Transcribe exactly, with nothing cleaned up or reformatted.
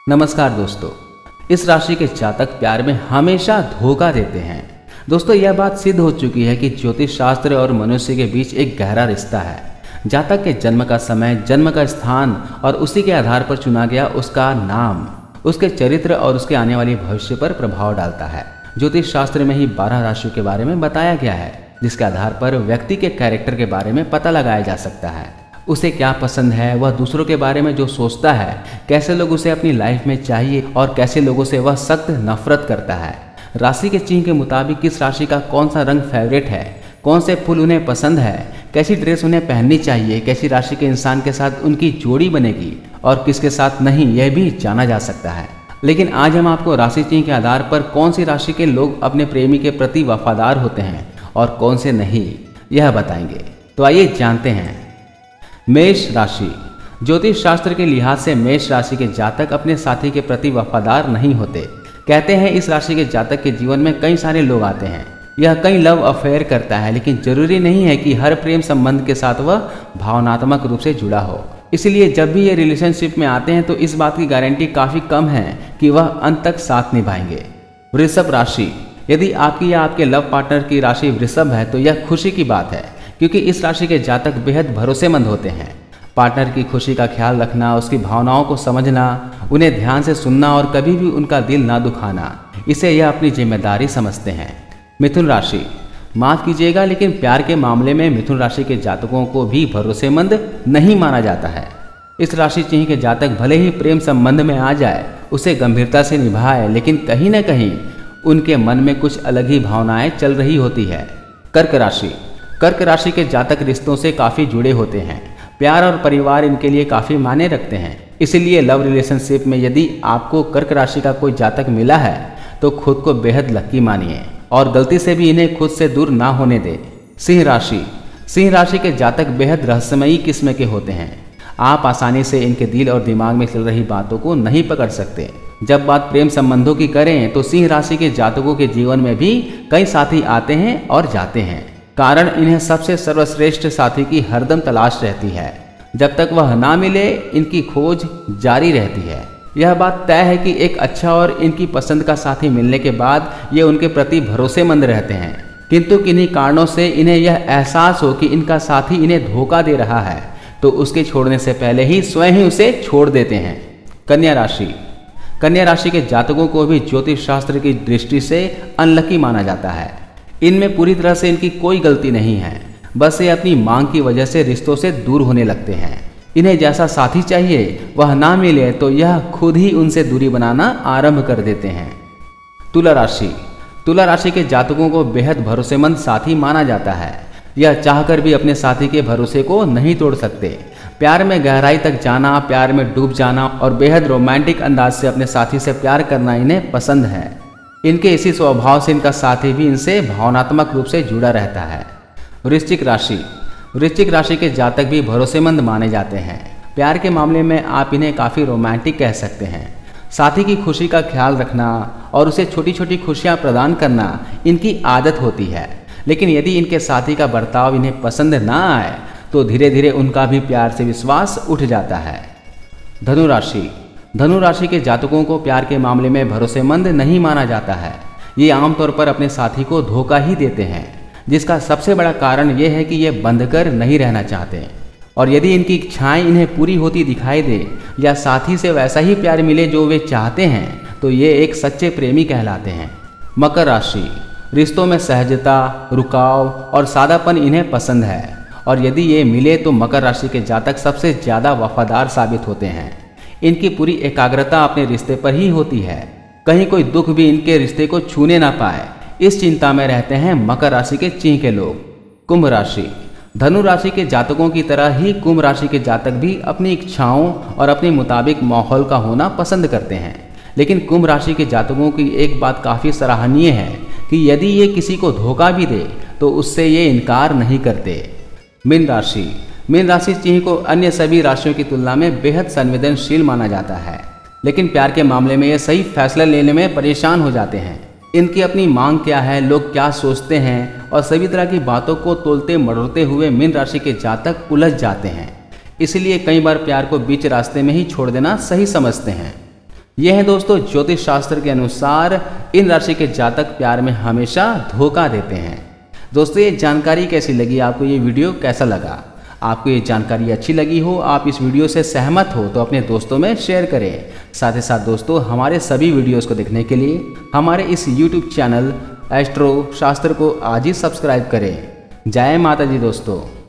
नमस्कार दोस्तों, इस राशि के जातक प्यार में हमेशा धोखा देते हैं। दोस्तों, यह बात सिद्ध हो चुकी है कि ज्योतिष शास्त्र और मनुष्य के बीच एक गहरा रिश्ता है। जातक के जन्म का समय, जन्म का स्थान और उसी के आधार पर चुना गया उसका नाम उसके चरित्र और उसके आने वाली भविष्य पर प्रभाव डालता है। ज्योतिष शास्त्र में ही बारह राशियों के बारे में बताया गया है, जिसके आधार पर व्यक्ति के कैरेक्टर के बारे में पता लगाया जा सकता है। उसे क्या पसंद है, वह दूसरों के बारे में जो सोचता है, कैसे लोग उसे अपनी लाइफ में चाहिए और कैसे लोगों से वह सख्त नफरत करता है। राशि के चिन्ह के मुताबिक किस राशि का कौन सा रंग फेवरेट है, कौन से फूल उन्हें पसंद है, कैसी ड्रेस उन्हें पहननी चाहिए, कैसी राशि के इंसान के साथ उनकी जोड़ी बनेगी और किसके साथ नहीं, यह भी जाना जा सकता है। लेकिन आज हम आपको राशि चिन्ह के आधार पर कौन सी राशि के लोग अपने प्रेमी के प्रति वफादार होते हैं और कौन से नहीं, यह बताएंगे। तो आइए जानते हैं। मेष राशि। ज्योतिष शास्त्र के लिहाज से मेष राशि के जातक अपने साथी के प्रति वफादार नहीं होते। कहते हैं इस राशि के जातक के जीवन में कई सारे लोग आते हैं, यह कई लव अफेयर करता है, लेकिन जरूरी नहीं है कि हर प्रेम संबंध के साथ वह भावनात्मक रूप से जुड़ा हो। इसलिए जब भी ये रिलेशनशिप में आते हैं तो इस बात की गारंटी काफ़ी कम है कि वह अंत तक साथ निभाएंगे। वृषभ राशि। यदि आपकी या आपके लव पार्टनर की राशि वृषभ है तो यह खुशी की बात है, क्योंकि इस राशि के जातक बेहद भरोसेमंद होते हैं। पार्टनर की खुशी का ख्याल रखना, उसकी भावनाओं को समझना, उन्हें ध्यान से सुनना और कभी भी उनका दिल ना दुखाना, इसे यह अपनी जिम्मेदारी समझते हैं। मिथुन राशि। माफ कीजिएगा, लेकिन प्यार के मामले में मिथुन राशि के जातकों को भी भरोसेमंद नहीं माना जाता है। इस राशि चिन्ह के जातक भले ही प्रेम संबंध में आ जाए, उसे गंभीरता से निभाए, लेकिन कहीं न कहीं उनके मन में कुछ अलग ही भावनाएं चल रही होती है। कर्क राशि। कर्क राशि के जातक रिश्तों से काफ़ी जुड़े होते हैं। प्यार और परिवार इनके लिए काफ़ी मायने रखते हैं। इसीलिए लव रिलेशनशिप में यदि आपको कर्क राशि का कोई जातक मिला है तो खुद को बेहद लकी मानिए और गलती से भी इन्हें खुद से दूर ना होने दें। सिंह राशि। सिंह राशि के जातक बेहद रहस्यमयी किस्म के होते हैं। आप आसानी से इनके दिल और दिमाग में चल रही बातों को नहीं पकड़ सकते। जब बात प्रेम संबंधों की करें तो सिंह राशि के जातकों के जीवन में भी कई साथी आते हैं और जाते हैं, कारण इन्हें सबसे सर्वश्रेष्ठ साथी की हरदम तलाश रहती है। जब तक वह ना मिले इनकी खोज जारी रहती है। यह बात तय है कि एक अच्छा और इनकी पसंद का साथी मिलने के बाद ये उनके प्रति भरोसेमंद रहते हैं, किंतु किन्हीं कारणों से इन्हें यह एहसास हो कि इनका साथी इन्हें धोखा दे रहा है तो उसके छोड़ने से पहले ही स्वयं ही उसे छोड़ देते हैं। कन्या राशि। कन्या राशि के जातकों को भी ज्योतिष शास्त्र की दृष्टि से अनलकी माना जाता है। इनमें पूरी तरह से इनकी कोई गलती नहीं है, बस ये अपनी मांग की वजह से रिश्तों से दूर होने लगते हैं। इन्हें जैसा साथी चाहिए वह ना मिले तो यह खुद ही उनसे दूरी बनाना आरंभ कर देते हैं। तुला राशि। तुला राशि के जातकों को बेहद भरोसेमंद साथी माना जाता है। यह चाहकर भी अपने साथी के भरोसे को नहीं तोड़ सकते। प्यार में गहराई तक जाना, प्यार में डूब जाना और बेहद रोमांटिक अंदाज से अपने साथी से प्यार करना इन्हें पसंद है। इनके इसी स्वभाव से इनका साथी भी इनसे भावनात्मक रूप से जुड़ा रहता है। वृश्चिक राशि। वृश्चिक राशि के जातक भी भरोसेमंद माने जाते हैं। प्यार के मामले में आप इन्हें काफ़ी रोमांटिक कह सकते हैं। साथी की खुशी का ख्याल रखना और उसे छोटी छोटी खुशियां प्रदान करना इनकी आदत होती है, लेकिन यदि इनके साथी का बर्ताव इन्हें पसंद ना आए तो धीरे धीरे उनका भी प्यार से विश्वास उठ जाता है। धनु राशि। धनु राशि के जातकों को प्यार के मामले में भरोसेमंद नहीं माना जाता है। ये आमतौर पर अपने साथी को धोखा ही देते हैं, जिसका सबसे बड़ा कारण ये है कि ये बंध कर नहीं रहना चाहते, और यदि इनकी इच्छाएं इन्हें पूरी होती दिखाई दे या साथी से वैसा ही प्यार मिले जो वे चाहते हैं तो ये एक सच्चे प्रेमी कहलाते हैं। मकर राशि। रिश्तों में सहजता, रुकाव और सादापन इन्हें पसंद है, और यदि ये मिले तो मकर राशि के जातक सबसे ज़्यादा वफादार साबित होते हैं। इनकी पूरी एकाग्रता अपने रिश्ते पर ही होती है, कहीं कोई दुख भी इनके रिश्ते को छूने ना पाए, इस चिंता में रहते हैं मकर राशि के चिन्ह के लोग। कुंभ राशि। धनु राशि के जातकों की तरह ही कुंभ राशि के जातक भी अपनी इच्छाओं और अपने मुताबिक माहौल का होना पसंद करते हैं, लेकिन कुंभ राशि के जातकों की एक बात काफ़ी सराहनीय है कि यदि ये किसी को धोखा भी दे तो उससे ये इनकार नहीं करते। मीन राशि। मीन राशि चिन्ह को अन्य सभी राशियों की तुलना में बेहद संवेदनशील माना जाता है, लेकिन प्यार के मामले में ये सही फैसला लेने में परेशान हो जाते हैं। इनकी अपनी मांग क्या है, लोग क्या सोचते हैं और सभी तरह की बातों को तोलते मरोड़ते हुए मीन राशि के जातक उलझ जाते हैं। इसलिए कई बार प्यार को बीच रास्ते में ही छोड़ देना सही समझते हैं। यह है दोस्तों ज्योतिष शास्त्र के अनुसार इन राशि के जातक प्यार में हमेशा धोखा देते हैं। दोस्तों ये जानकारी कैसी लगी आपको, ये वीडियो कैसा लगा? आपको ये जानकारी अच्छी लगी हो, आप इस वीडियो से सहमत हो तो अपने दोस्तों में शेयर करें। साथ ही साथ दोस्तों हमारे सभी वीडियोस को देखने के लिए हमारे इस यूट्यूब चैनल एस्ट्रो शास्त्र को आज ही सब्सक्राइब करें। जय माता दी दोस्तों।